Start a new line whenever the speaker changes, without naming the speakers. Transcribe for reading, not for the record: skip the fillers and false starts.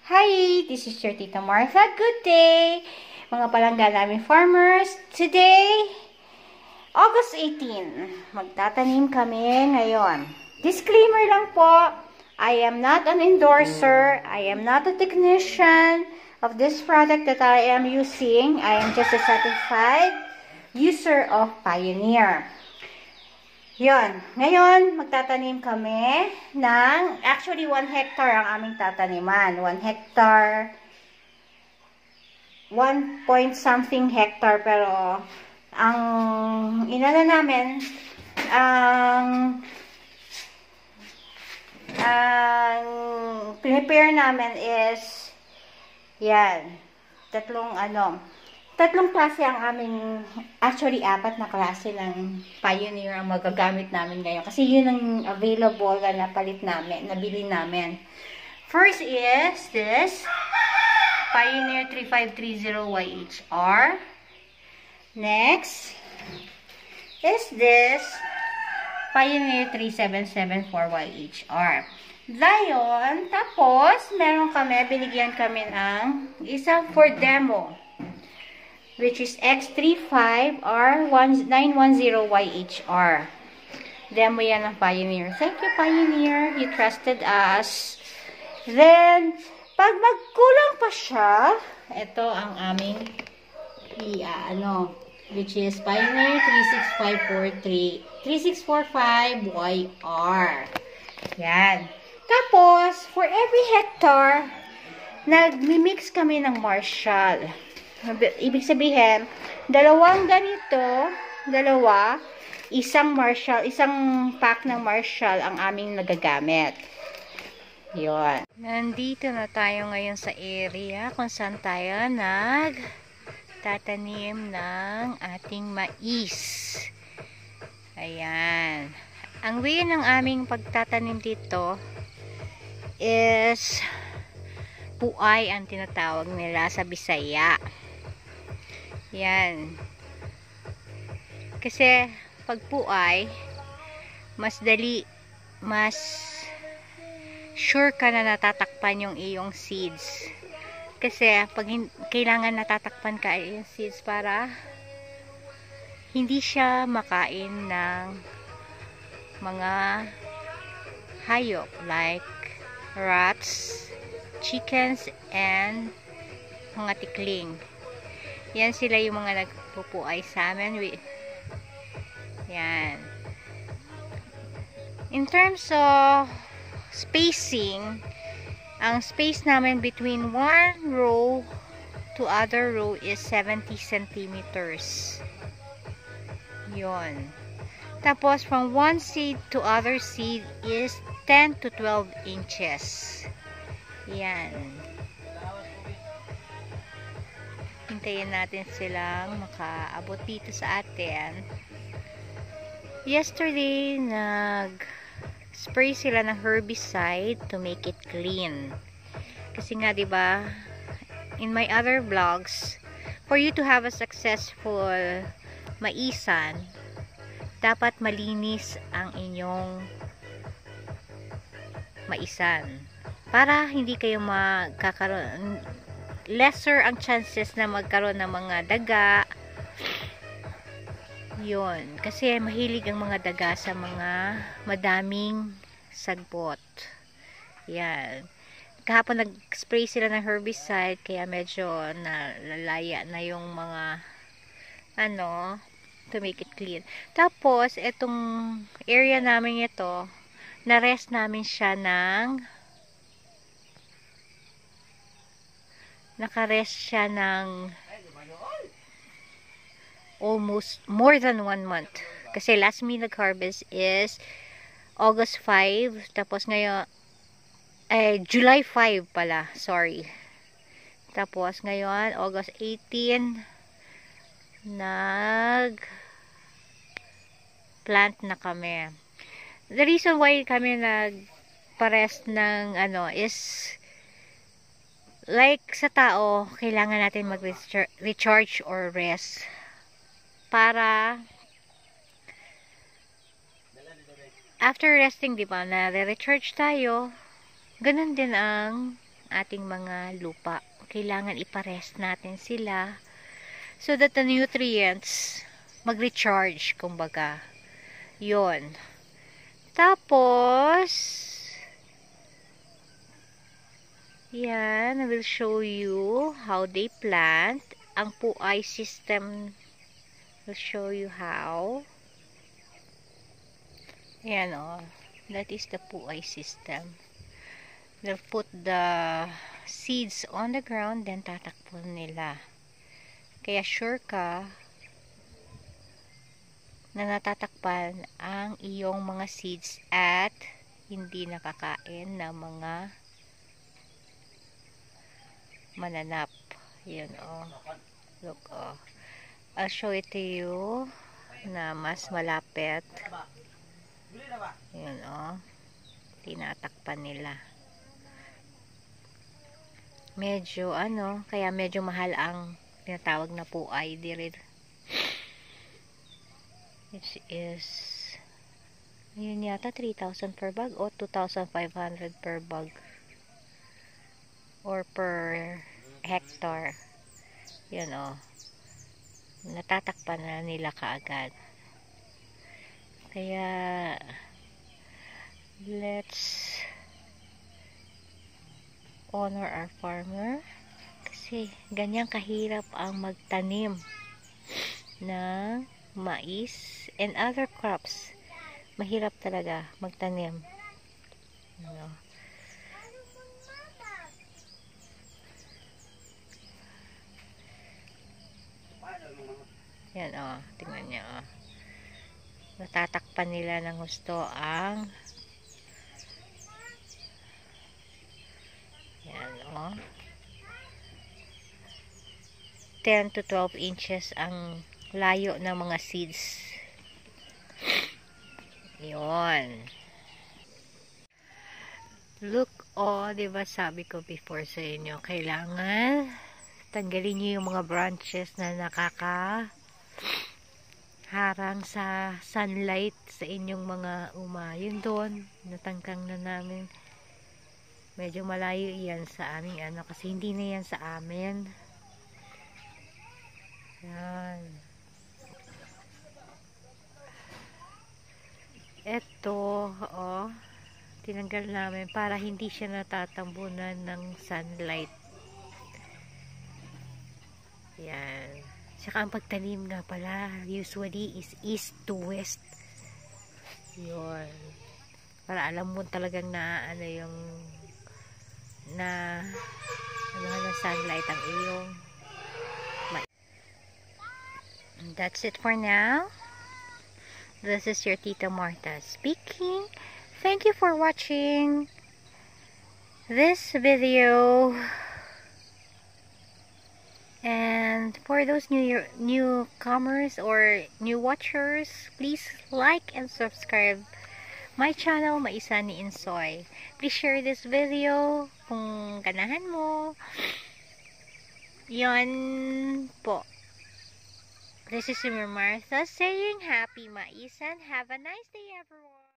Hi, this is your Tita Martha. Good day, mga palangga namin farmers. Today, August 18, magtatanim kami ngayon. Disclaimer lang po, I am not an endorser. I am not a technician of this product that I am using. I am just a certified user of Pioneer. Yun. Ngayon, magtatanim kami ng, actually 1 hectare ang aming tataniman. 1 hectare, 1 point something hectare, pero ang inana namin, ang prepare namin is, yan, tatlong klase ang aming, actually 4 na klase ng Pioneer ang magagamit namin ngayon. Kasi yun ang available na napalit namin, nabili namin. First is this Pioneer 3530YHR. Next is this Pioneer 3774YHR. Dayon, tapos meron kami, binigyan kami ng isang for demo, which is X35R910YHR. Demo yan ng Pioneer. Thank you, Pioneer. You trusted us. Then, pag magkulang pa siya, ito ang aming which is Pioneer 3645YR. Yan. Tapos, for every hectare, nagmi-mix kami ng Marshall. Ibig sabihin, dalawang ganito, isang pack ng Marshall ang aming nagagamit. Yun. Nandito na tayo ngayon sa area kung saan tayo nagtatanim ng ating mais. Ayan. Ang way ng aming pagtatanim dito is puay ang tinatawag nila sa Bisaya. Yan. Kasi pag puay, mas sure ka na natatakpan yung iyong seeds. Kasi pag kailangan natatakpan ka yung seeds para hindi siya makain ng mga hayop like rats, chickens, and mga tikling. Yan sila yung mga nagpupuay sa amin. Yan. In terms of spacing, ang space namin between one row to other row is 70 centimeters. Yun. Tapos, from one seed to other seed is 10 to 12 inches. Yan. Hintayin natin silang makaabot dito sa atin. Yesterday, nag-spray sila ng herbicide to make it clean. Kasi nga, diba, in my other vlogs, for you to have a successful maisan, dapat malinis ang inyong maisan. Para hindi kayo magkakaroon, lesser ang chances na magkaroon ng mga daga. Yun. Kasi mahilig ang mga daga sa mga madaming sagbot. Yan. Kahapon nag-spray sila ng herbicide kaya medyo nalalaya na yung mga to make it clean. Tapos, itong area namin ito, na-rest namin siya naka-rest siya ng almost more than 1 month. Kasi last me nag-harvest is August 5. Tapos ngayon, July 5 pala. Sorry. Tapos ngayon, August 18, nag-plant na kami. The reason why kami nag-rest ng is like sa tao, kailangan natin mag-recharge or rest para after resting, di ba, na recharge tayo, ganun din ang ating mga lupa. Kailangan iparest natin sila so that the nutrients mag-recharge, kumbaga. Yun. Tapos, yan, I will show you how they plant. Ang puay system will show you how. Yan o. That is the puay system. They'll put the seeds on the ground, then tatakpon nila. Kaya sure ka na natatakpan ang iyong mga seeds at hindi nakakain ng mga mananap. Yun o. Look o. I'll show it to you na mas malapit. Yun o. Tinatakpan nila. Medyo kaya medyo mahal ang tinatawag na puay dire. Which is yun yata 3,000 per bag o 2,500 per bag or per hectare. Yun o. Natatakpan na nila kaagad. Kaya let's honor our farmer kasi ganyan kahirap ang magtanim ng mais and other crops. Mahirap talaga magtanim. Yan o, tingnan niyo o. Natatakpan nila ng gusto ang yan o. 10 to 12 inches ang layo ng mga seeds. Yun. Look o, diba sabi ko before sa inyo, kailangan tanggalin nyo yung mga branches na harang sa sunlight sa inyong mga yun doon natangkang na namin, medyo malayo yan sa aming kasi hindi na yan sa amin. Yan, eto tinanggal namin para hindi siya natatambunan ng sunlight. Yan. Saka ang pagtanim nga pala usually is east to west. Yun. Para alam mo talagang na yung sunlight ang iyong. That's it for now. This is your Tita Martha speaking. Thank you for watching this video. And for those newcomers or new watchers, please like and subscribe my channel, Maisa ni Insoy. Please share this video kung ganahan mo. Yon po. This is your Martha saying happy Mais and have a nice day everyone.